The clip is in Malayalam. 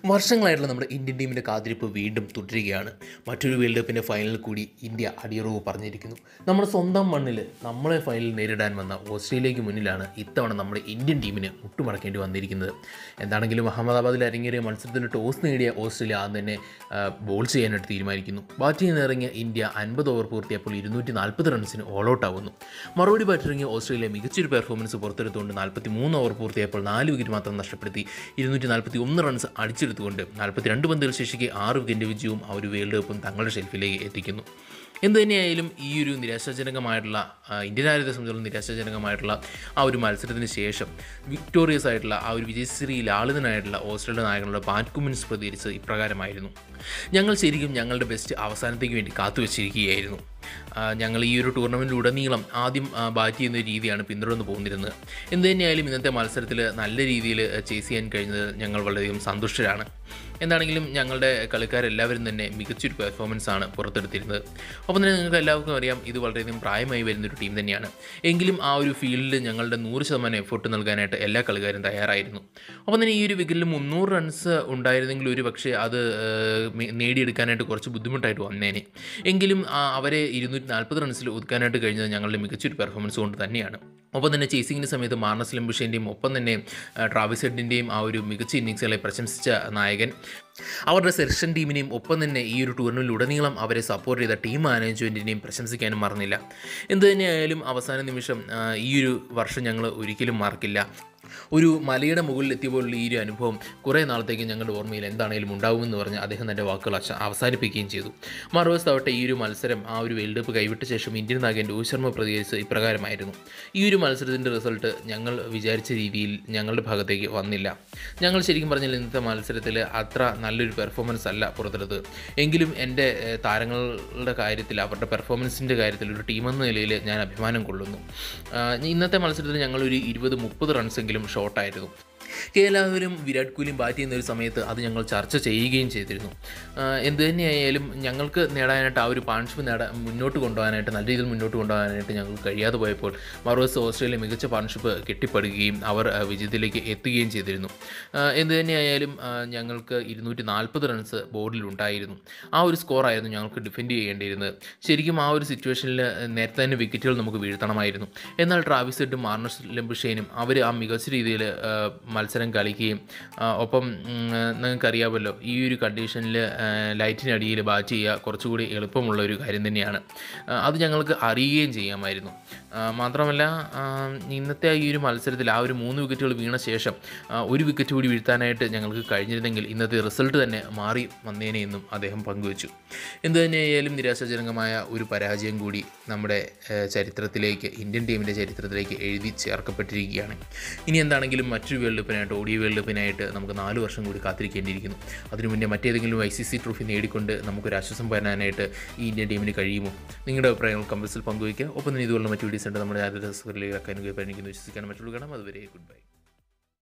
വർഷങ്ങളായിട്ടുള്ള നമ്മുടെ ഇന്ത്യൻ ടീമിൻ്റെ കാത്തിരിപ്പ് വീണ്ടും തുടരുകയാണ്. മറ്റൊരു വേൾഡ് കപ്പിൻ്റെ ഫൈനലിൽ കൂടി ഇന്ത്യ അടിയറവ് പറഞ്ഞിരിക്കുന്നു. നമ്മുടെ സ്വന്തം മണ്ണിൽ നമ്മളെ ഫൈനലിൽ നേരിടാൻ വന്ന ഓസ്ട്രേലിയയ്ക്ക് മുന്നിലാണ് ഇത്തവണ നമ്മുടെ ഇന്ത്യൻ ടീമിന് മുട്ടുമടക്കേണ്ടി വന്നിരിക്കുന്നത്. എന്താണെങ്കിലും അഹമ്മദാബാദിൽ അരങ്ങേറിയ മത്സരത്തിൽ ടോസ് നേടിയ ഓസ്ട്രേലിയ ആദ്യം തന്നെ ബോൾ ചെയ്യാനായിട്ട് തീരുമാനിക്കുന്നു. ബാറ്റ് ചെയ്യുന്നിറങ്ങിയ ഇന്ത്യ 50 ഓവർ പൂർത്തിയപ്പോൾ 240 റൺസിന് ഓൾ ഔട്ട് ആവുന്നു. മറുപടി ബാറ്റിറങ്ങിയ ഓസ്ട്രേലിയ മികച്ചൊരു പെർഫോമൻസ് പുറത്തെടുത്തുകൊണ്ട് 43 ഓവർ പൂർത്തിയപ്പോൾ 4 വിക്കറ്റ് മാത്രം നഷ്ടപ്പെടുത്തി 241 റൺസ് അടിച്ചെടുത്തുകൊണ്ട് 42 പന്തുകൾ ശേഷിക്ക് 6 വിക്കറ്റ് വിജയവും ആ ഒരു വേൾഡ് കപ്പും തങ്ങളുടെ ഷെൽഫിലേക്ക് എത്തിക്കുന്നു. എന്തു തന്നെയായാലും ഈ ഒരു നിരാശാജനകമായിട്ടുള്ള ഇന്ത്യൻ ആരോഗ്യത്തെ സംബന്ധിച്ചുള്ള നിരാശാജനകമായിട്ടുള്ള ആ ഒരു മത്സരത്തിന് ശേഷം വിക്ടോറിയസ് ആയിട്ടുള്ള ആ ഒരു വിജയശ്രീ ലാളിതനായിട്ടുള്ള ഓസ്ട്രേലിയ നായകനുള്ള പാറ്റ് കുമ്മിൻസ് പ്രതികരിച്ച് ഇപ്രകാരമായിരുന്നു: ഞങ്ങൾ ശരിക്കും ഞങ്ങളുടെ ബെസ്റ്റ് അവസാനത്തേക്ക് വേണ്ടി കാത്തുവച്ചിരിക്കുകയായിരുന്നു. ഞങ്ങൾ ഈ ഒരു ടൂർണമെൻറ്റിലുടനീളം ആദ്യം ബാറ്റ് ചെയ്യുന്ന രീതിയാണ് പിന്തുടർന്ന് പോന്നിരുന്നത്. എന്തു തന്നെയായാലും ഇന്നത്തെ മത്സരത്തിൽ നല്ല രീതിയിൽ ചേസ് ചെയ്യാൻ കഴിഞ്ഞത് ഞങ്ങൾ വളരെയധികം സന്തുഷ്ടരാണ്. എന്താണെങ്കിലും ഞങ്ങളുടെ കളിക്കാരെല്ലാവരും തന്നെ മികച്ചൊരു പെർഫോമൻസാണ് പുറത്തെടുത്തിരുന്നത്. ഒപ്പം തന്നെ നിങ്ങൾക്ക് എല്ലാവർക്കും അറിയാം, ഇത് വളരെയധികം പ്രായമായി വരുന്നൊരു ടീം തന്നെയാണ്. എങ്കിലും ആ ഒരു ഫീൽഡിൽ ഞങ്ങളുടെ 100% എഫേർട്ട് നൽകാനായിട്ട് എല്ലാ കളിക്കാരും തയ്യാറായിരുന്നു. ഒപ്പം തന്നെ ഈ ഒരു വിക്കറ്റിൽ 300 റൺസ് ഉണ്ടായിരുന്നെങ്കിൽ ഒരു പക്ഷേ അത് നേടിയെടുക്കാനായിട്ട് കുറച്ച് ബുദ്ധിമുട്ടായിട്ട് വന്നേനെ. എങ്കിലും അവരെ 240 റൺസിൽ ഒതുക്കാനായിട്ട് കഴിഞ്ഞത് ഞങ്ങളുടെ മികച്ചൊരു പെർഫോമൻസ് കൊണ്ട് തന്നെയാണ്. ഒപ്പം തന്നെ ചേസിങ്ങിൻ്റെ സമയത്ത് മാർണസ് ലംബുഷേൻ്റെയും ഒപ്പം തന്നെ ട്രാവിസ് ഹെഡിൻ്റെയും ആ ഒരു മികച്ച ഇന്നിങ്സുകളെ പ്രശംസിച്ച നായകൻ അവരുടെ സെലക്ഷൻ ടീമിനെയും ഒപ്പം തന്നെ ഈ ഒരു ടൂർണമെൻറ്റിലുടനീളം അവരെ സപ്പോർട്ട് ചെയ്ത ടീം മാനേജ്മെൻറ്റിനെയും പ്രശംസിക്കാനും മറന്നില്ല. എന്തു തന്നെയായാലും അവസാന നിമിഷം ഈ ഒരു വർഷം ഞങ്ങൾ ഒരിക്കലും മറക്കില്ല. ഒരു മലയുടെ മുകളിൽ എത്തിയപോലുള്ള ഈ ഒരു അനുഭവം കുറേ നാളത്തേക്ക് ഞങ്ങളുടെ ഓർമ്മയിൽ എന്താണെങ്കിലും ഉണ്ടാകുമെന്ന് പറഞ്ഞ് അദ്ദേഹം തൻ്റെ വാക്കുകൾ അവസാനിപ്പിക്കുകയും ചെയ്തു. മറുവശത്താവട്ടെ ഈ ഒരു മത്സരം ആ ഒരു വേൾഡ് കപ്പ് കൈവിട്ട ശേഷം ഇന്ത്യൻ നായകൻ രോഹിത് ശർമ്മ പ്രതികരിച്ച് ഇപ്രകാരമായിരുന്നു: ഈ ഒരു മത്സരത്തിൻ്റെ റിസൾട്ട് ഞങ്ങൾ വിചാരിച്ച രീതിയിൽ ഞങ്ങളുടെ ഭാഗത്തേക്ക് വന്നില്ല. ഞങ്ങൾ ശരിക്കും പറഞ്ഞാൽ ഇന്നത്തെ മത്സരത്തിൽ അത്ര നല്ലൊരു പെർഫോമൻസ് അല്ല പുറത്തെടുത്തത്. എങ്കിലും എൻ്റെ താരങ്ങളുടെ കാര്യത്തിൽ, അവരുടെ പെർഫോമൻസിൻ്റെ കാര്യത്തിൽ ഒരു ടീമെന്ന നിലയിൽ ഞാൻ അഭിമാനം കൊള്ളുന്നു. ഇന്നത്തെ മത്സരത്തിൽ ഞങ്ങളൊരു 20-30 റൺസെങ്കിലും ഷോട്ടായിരുന്നു. എല്ലാവരും വിരാട് കോഹ്ലിയും ബാറ്റ് ചെയ്യുന്ന ഒരു സമയത്ത് അത് ഞങ്ങൾ ചർച്ച ചെയ്യുകയും ചെയ്തിരുന്നു. എന്തു തന്നെയായാലും ഞങ്ങൾക്ക് നേടാനായിട്ട് ആ ഒരു പാർട്ണർഷിപ്പ് മുന്നോട്ട് കൊണ്ടുപോകാനായിട്ട്, നല്ല രീതിയിൽ മുന്നോട്ട് കൊണ്ടുപോകാനായിട്ട് ഞങ്ങൾക്ക് കഴിയാതെ പോയപ്പോൾ മറുവശത്ത് ഓസ്ട്രേലിയ മികച്ച പാർട്ണർഷിപ്പ് കെട്ടിപ്പടുകയും അവർ വിജയത്തിലേക്ക് എത്തുകയും ചെയ്തിരുന്നു. എന്തു തന്നെയായാലും ഞങ്ങൾക്ക് 240 റൺസ് ബോർഡിലുണ്ടായിരുന്നു. ആ ഒരു സ്കോറായിരുന്നു ഞങ്ങൾക്ക് ഡിഫെൻഡ് ചെയ്യേണ്ടിയിരുന്നത്. ശരിക്കും ആ ഒരു സിറ്റുവേഷനിൽ നേരത്തെ തന്നെ വിക്കറ്റുകൾ നമുക്ക് വീഴ്ത്തണമായിരുന്നു. എന്നാൽ ട്രാവിസ് ഹെഡും മാർണസ് ലംബുഷേനും അവർ ആ മികച്ച രീതിയിൽ മത്സരം കളിക്കുകയും ഒപ്പം നിങ്ങൾക്കറിയാമല്ലോ, ഈ ഒരു കണ്ടീഷനിൽ ലൈറ്റിനടിയിൽ ബാറ്റ് ചെയ്യുക കുറച്ചുകൂടി എളുപ്പമുള്ള ഒരു കാര്യം തന്നെയാണ്. അത് ഞങ്ങൾക്ക് അറിയുകയും ചെയ്യാമായിരുന്നു. മാത്രമല്ല, ഇന്നത്തെ ഈ ഒരു മത്സരത്തിൽ ആ ഒരു 3 വിക്കറ്റുകൾ വീണ ശേഷം ഒരു വിക്കറ്റ് കൂടി വീഴ്ത്താനായിട്ട് ഞങ്ങൾക്ക് കഴിഞ്ഞിരുന്നെങ്കിൽ ഇന്നത്തെ റിസൾട്ട് തന്നെ മാറി വന്നേനെ എന്നും അദ്ദേഹം പങ്കുവച്ചു. എന്തു തന്നെയായാലും നിരാശാജനകമായ ഒരു പരാജയം കൂടി നമ്മുടെ ചരിത്രത്തിലേക്ക്, ഇന്ത്യൻ ടീമിൻ്റെ ചരിത്രത്തിലേക്ക് എഴുതി ചേർക്കപ്പെട്ടിരിക്കുകയാണ്. ഇനി എന്താണെങ്കിലും മറ്റൊരു വേൾഡ് കപ്പിനായിട്ട്, ODI വേൾഡ് കപ്പിനായിട്ട് നമുക്ക് 4 വർഷം കൂടി കാത്തിരിക്കേണ്ടിയിരിക്കുന്നു. അതിനു മുന്നേ മറ്റേതെങ്കിലും ICC ട്രോഫി നേടിക്കൊണ്ട് നമുക്കൊരു ആശ്വാസം പകരാനായിട്ട് ഈ ഇന്ത്യൻ ടീമിന് കഴിയുമോ? നിങ്ങളുടെ അഭിപ്രായങ്ങൾ കമൻസിൽ പങ്കുവയ്ക്കുക. ഒപ്പം തന്നെ ഇതുപോലുള്ള മറ്റു വീഡിയോസ് ഉണ്ട് നമ്മുടെ ആരോഗ്യ വിശ്വസിക്കാൻ മറ്റുള്ള കാണാം. അതുവരെ ഗുഡ് ബൈ.